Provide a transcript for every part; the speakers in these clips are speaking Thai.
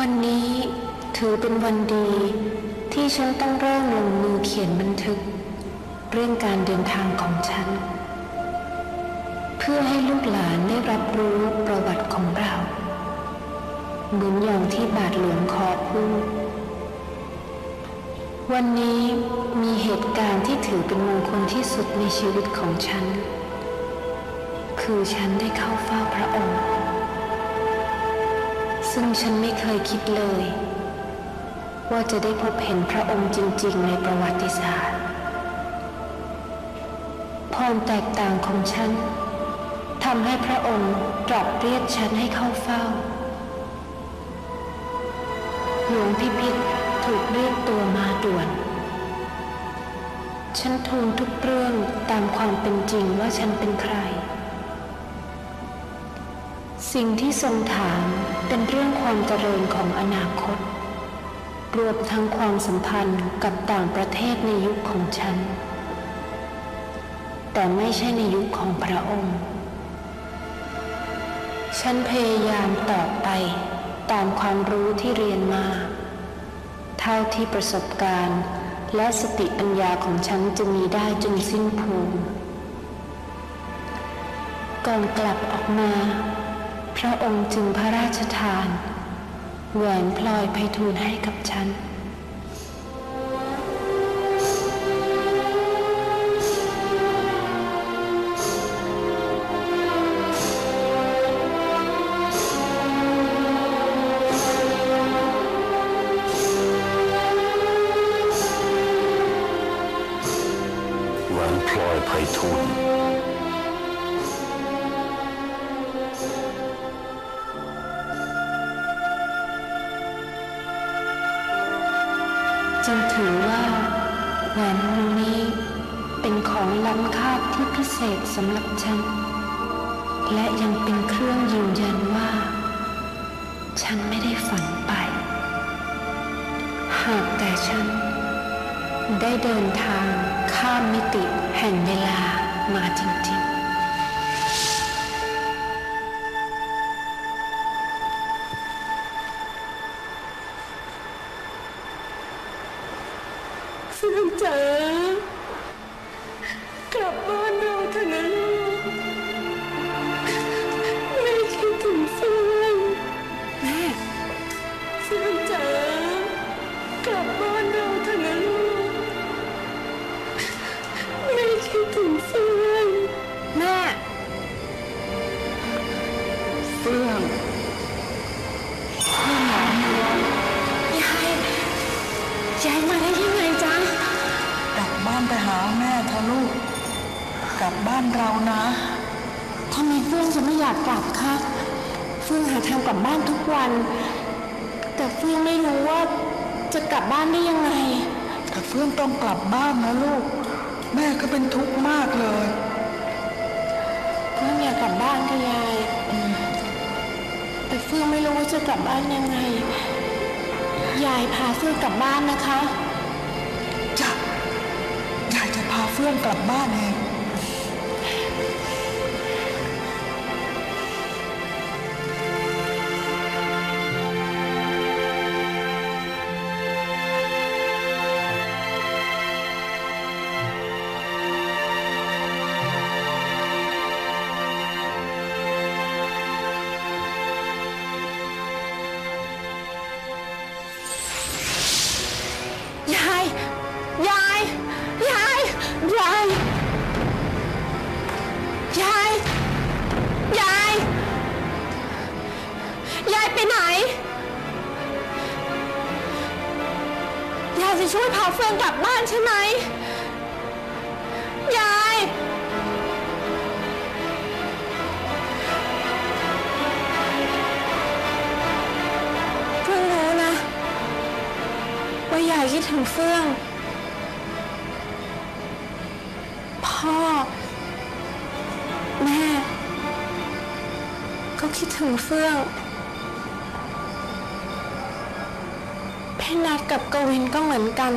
วันนี้ถือเป็นวันดีที่ฉันต้องเริ่มลงมือเขียนบันทึกเรื่องการเดินทางของฉันเพื่อให้ลูกหลานได้รับรู้ประวัติของเราเหมือนอย่างที่บาทหลวงขอพูดวันนี้มีเหตุการณ์ที่ถือเป็นมงคลที่สุดในชีวิตของฉันคือฉันได้เข้าเฝ้าพระองค์ซึ่งฉันไม่เคยคิดเลยว่าจะได้พบเห็นพระองค์จริงๆในประวัติศาสตร์ความแตกต่างของฉันทำให้พระองค์ตรัสเรียกฉันให้เข้าเฝ้าหลวงพิพิธถูกเรียกตัวมาด่วนฉันทูลทุกเรื่องตามความเป็นจริงว่าฉันเป็นใครสิ่งที่ทรงถามเป็นเรื่องความเจริญของอนาคตรวมทั้งความสัมพันธ์กับต่างประเทศในยุคของฉันแต่ไม่ใช่ในยุคของพระองค์ฉันพยายามตอบไปตามความรู้ที่เรียนมาเท่าที่ประสบการณ์และสติปัญญาของฉันจะมีได้จนสิ้นภูมิก่อนกลับออกมาพระองค์จึงพระราชทานแหวนพลอยไพฑูรย์ให้กับฉันแหวนพลอยไพฑูรย์จึงถือว่าแหวนวงนี้เป็นของล้ำค่าที่พิเศษสำหรับฉันและยังเป็นเครื่องยืนยันว่าฉันไม่ได้ฝันไปหากแต่ฉันได้เดินทางข้ามมิติแห่งเวลามาจริงๆเฟื่องจ๋ากลับบ้านเราเถอะนะลูกแม่คิดถึงเฟื่องแม่เฟื่องจ๋ากลับบ้านเราเถอะนะลูกแม่คิดถึงเฟื่องแม่เฟื่องยายมาได้ยังไงจ๊ะกลับบ้านไปหาแม่เถอะลูกกลับบ้านเรานะทำไมเฟื่องจะไม่อยากกลับคะเฟื่องหาทางกลับบ้านทุกวันแต่เฟื่องไม่รู้ว่าจะกลับบ้านได้ยังไงแต่เฟื่องต้องกลับบ้านนะลูกแม่ก็เป็นทุกข์มากเลยเฟื่องอยากกลับบ้านค่ะยายแต่เฟื่องไม่รู้ว่าจะกลับบ้านยังไงยายพาเฟื่องกลับบ้านนะคะจ้ะยายจะพาเฟื่องกลับบ้านเองยายยายยายยายยายยายยายไปไหนยายจะช่วยพาเฟื่องกลับบ้านใช่ไหมยายเฟื่องรู้นะว่ายายคิดถึงเฟื่องพ่อแม่ก็คิดถึงเฟื่องพี่นัทกับกวินก็เหมือนกัน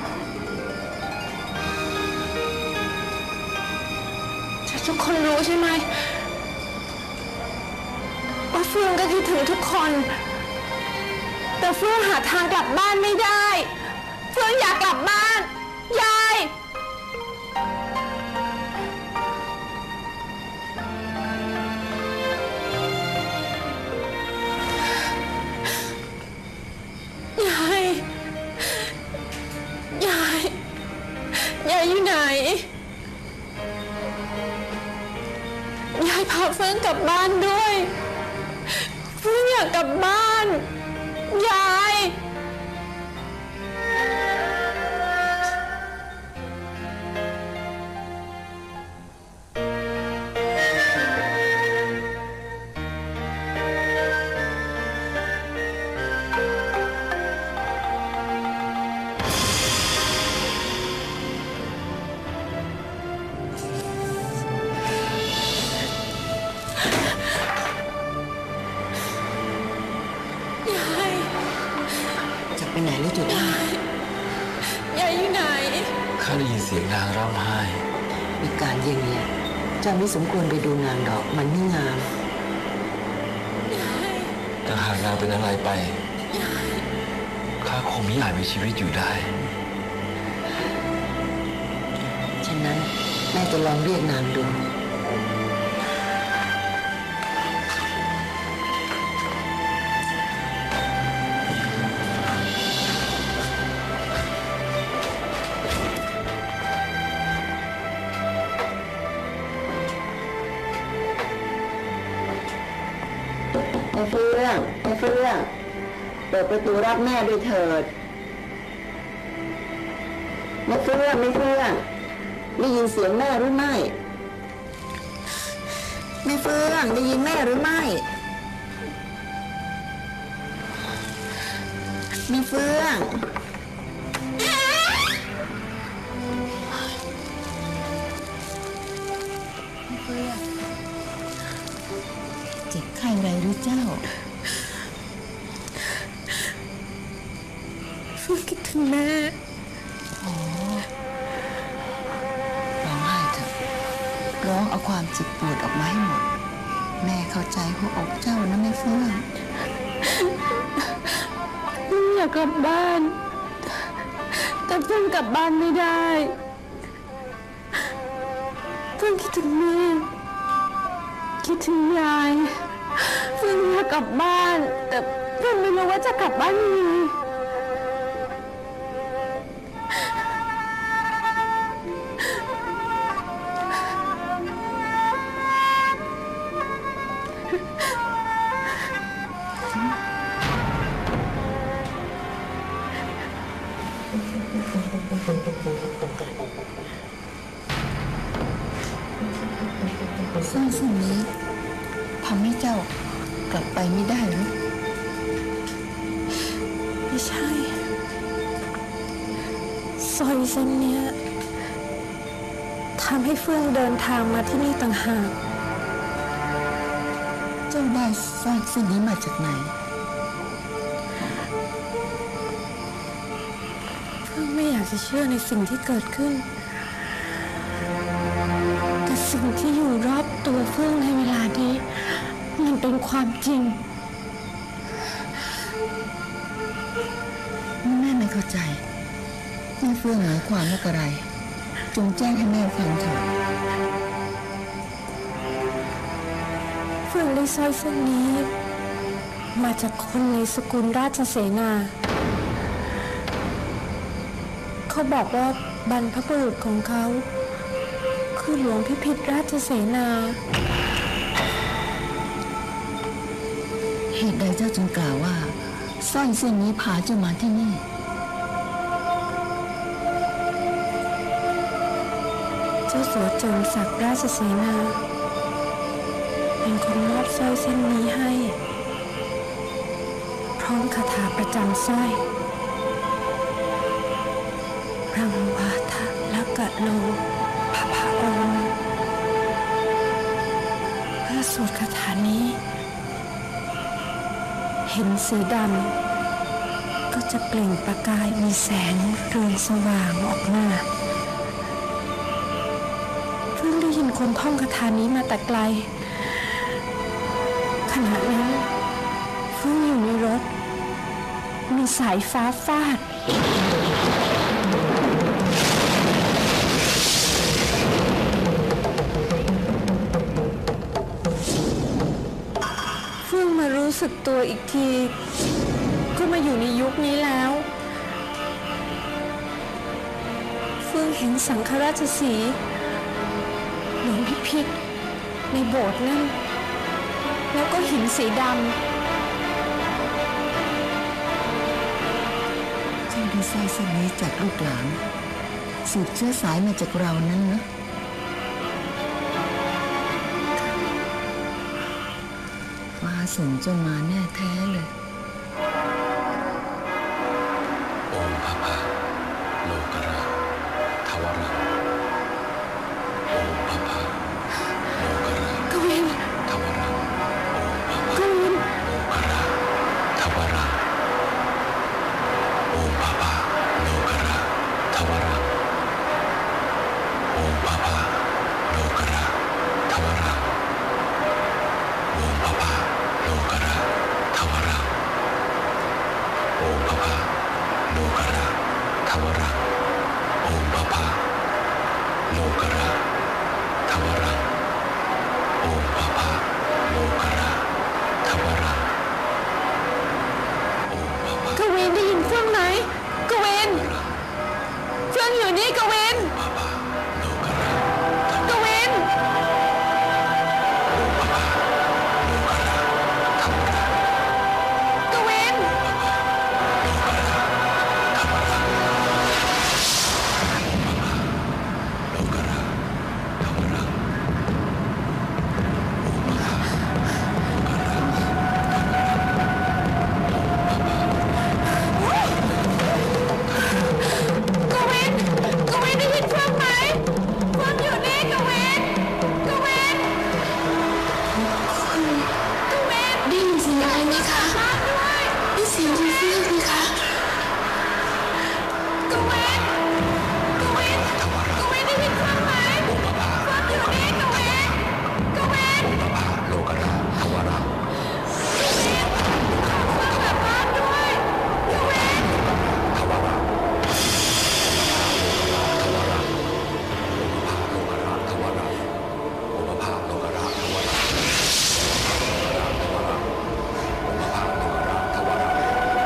ทุกคนรู้ใช่ไหมว่าเฟื่องก็คิดถึงทุกคนแต่เฟื่องหาทางกลับบ้านไม่ได้เฟื่องอยากกลับบ้านยายยายอยู่ไหนยายพาเฟื่องกลับบ้านด้วยเฟื่องอยากกลับบ้านยายไปไหนลูกจุดยายอยู่ไหนข้าได้ยินเสียงนางร้องไห้มีการเยี่ยงเนี่ยเจ้าไม่สมควรไปดูนางดอกมันไม่งามแต่หากนางเป็นอะไรไปข้าคงไม่อาจมีชีวิตอยู่ได้ฉะนั้นแม่จะลองเรียกนางดูแม่เฟื่องเปิดประตูรับแม่ด้วยเถิดแม่เฟื่องได้ยินเสียงแม่หรือไม่แม่เฟื่องได้ยินแม่หรือไม่แม่เฟื่องเจ็บไข้ไรหรือเจ้าเฟื่องคิดถึงแม่ร้องไห้เถอะร้องเอาความเจ็บปวดออกมาให้หมดแม่เข้าใจหัวอกเจ้านะแม่เฟื่องอยากกลับบ้านแต่เฟื่องกลับบ้านไม่ได้เฟื่องคิดถึงแม่คิดถึงยายเฟื่องอยากกลับบ้านแต่เฟื่องไม่รู้ว่าจะกลับบ้านยังไงสร้อยเส้นนี้ทำให้เจ้ากลับไปไม่ได้หรือไม่ใช่สร้อยเส้นเนี้ยทำให้เฟื่องเดินทางมาที่นี่ต่างหากเจ้าได้สร้อยเส้นนี้มาจากไหนเฟื่องไม่อยากจะเชื่อในสิ่งที่เกิดขึ้นแต่สิ่งที่อยู่รอบตัวเฟื่องในเวลานี้มันเป็นความจริงแม่ไม่เข้าใจแม่เฟื่องหมายความว่าอะไรจงแจ้งให้แม่ฟังเถิดเฟื่องได้สร้อยเส้นนี้มาจากคนในสกุลราชเสนาเขาบอกว่าบรรพบุรุษของเขาคือหลวงพิพิธราชเสนาเหตุใดเจ้าจึงกล่าวว่าสร้อยเส้นนี้พาเจ้ามาที่นี่เจ้าสัวเจิมศักดิ์ราชเสนาเป็นคนมอบสร้อยเส้นนี้ให้พร้อมคาถาประจำสร้อยรังวาทะละกะโลภะพะโอมเพื่อสวดคาถานี้เห็นสีดำก็จะเปล่งประกายมีแสงเรืองสว่างออกมาเพิ่งได้ยินคนท่องคาถานี้มาแต่ไกลขณะนั้นเพิ่งอยู่ในรถในสายฟ้าฟาดเพิ่งมารู้สึกตัวอีกทีก็มาอยู่ในยุคนี้แล้วเพิ่งเห็นสังฆราชสีห์หลวงพิพิธในโบสถ์นั่นแล้วก็หินสีดำเจ้าได้สร้อยเส้นนี้จากลูกหลานสืบเชื้อสายมาจากเรานั้นนะฟ้าส่งเจ้ามาแน่แท้เลยโอมพระพาโลกราทวรังโอมพระพาโลกรากวินทวรังโอมพระพากวินโลกราทวรังโอมพระพาโลกราทวรังโอมพระพาโลกราทวรังโอมพระพาโลกราทวรังโอมพระพาโลกราทวรังโอมพระพาโลกราทวรังโอมพระพาโลกราทวรังโอมพระพากวินได้ยินเฟื่องไหมกวินเฟื่องอยู่นี่กวินพระพาโลกรากวินโอมพระพาโลกราทวรังกวินโลกราทวรังโลกราทวรังกวิน กวินได้ยินเฟื่องไหมเฟื่องอยู่นี่กวิน กวิน กวินได้ยินเสียงอะไรไหมคะได้เสียงคุณเฟื่องไหมคะกวิน กวินทวรังกวินได้ยินเฟื่องไหมโอมพระพาเฟื่องอยู่นี่กวิน กวินโอมพระพาโลกราทวรังกลับบ้านด้วยกวินทวรังทวรังโลกราทวรังโอมพระพาโลกราทวรังโอมพระพาโลกราทวรัง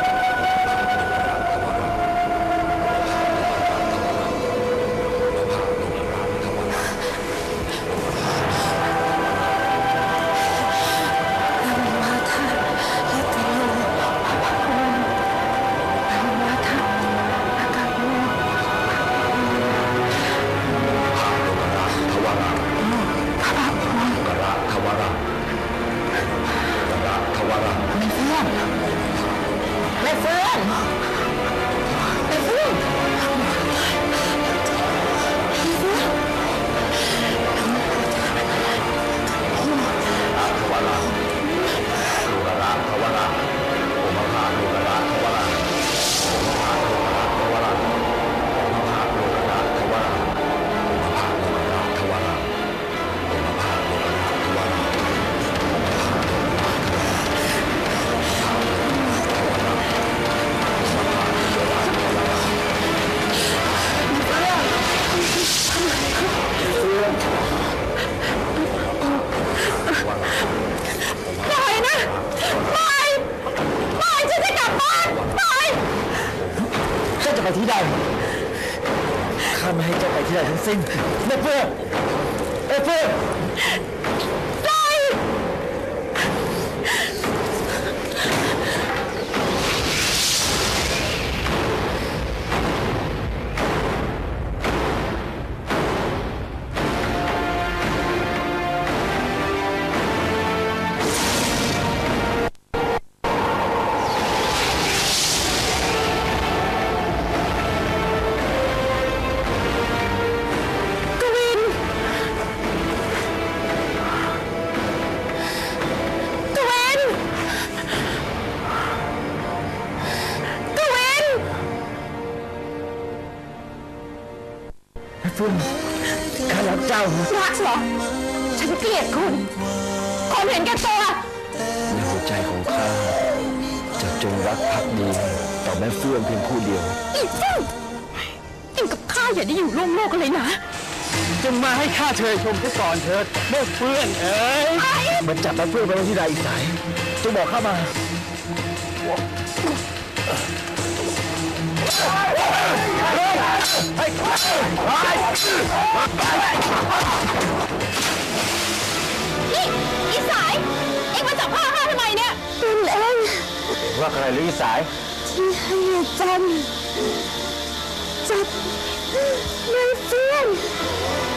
ไปที่ใดข้าไม่ให้เจ้าไปที่ใดทั้งสิ้นเพื่อนเพื่อนเฟื่องข้ารักเจ้ารักเหรอฉันเกลียดคุณคนเห็นแก่ตัวในหัวใจของข้าจะจงรักภักดีต่อแม่เฟื่องเพียงผู้เดียวอีกซึ่งเองกับข้าอย่าได้อยู่ร่วมโลกกันเลยนะจะมาให้ข้าเชยชมซะก่อนเถิดแม่เฟื่องเอ้ยมันจับแม่เฟื่องไปไว้ที่ใดอีกไหนจงบอกข้ามานี่อีสายเอ็งมาจับข้าทำไมเนี่ยเป็นเองว่าใครหรืออีสายที่ให้จันจับแม่เฟื่อง